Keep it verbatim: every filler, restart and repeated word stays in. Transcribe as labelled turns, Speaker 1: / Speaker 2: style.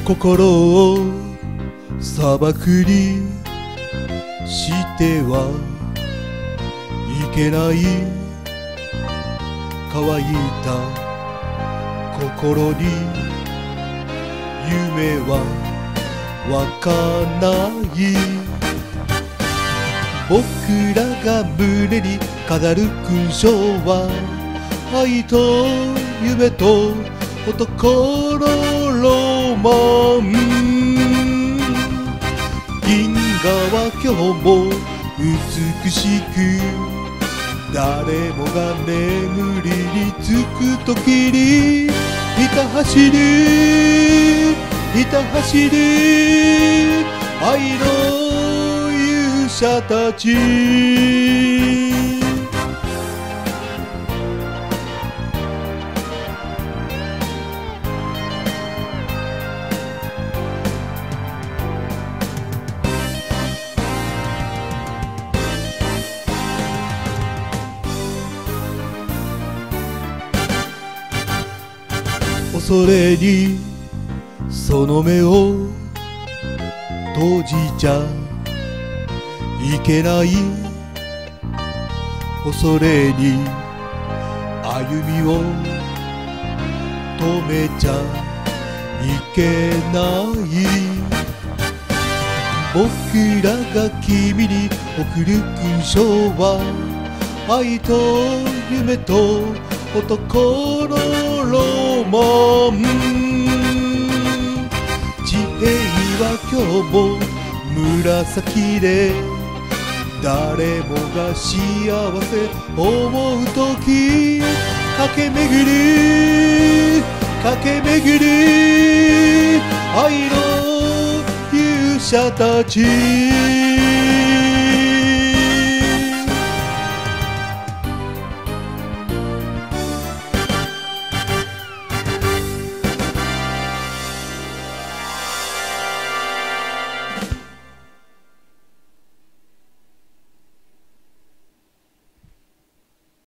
Speaker 1: 心を砂漠にしてはいけない乾いた心に夢は湧かない僕らが胸に飾る勲章は愛と夢と男のロマン銀河は今日も美しく誰もが眠りにつく時にひた走るひた走る愛の勇者たち恐れにその目を閉じちゃいけない恐れに歩みを止めちゃいけない僕らが君に贈る勲章は愛と夢と男のロマン地平は今日も紫で誰もが幸せ思う時駆け巡る駆け巡る愛の勇者たち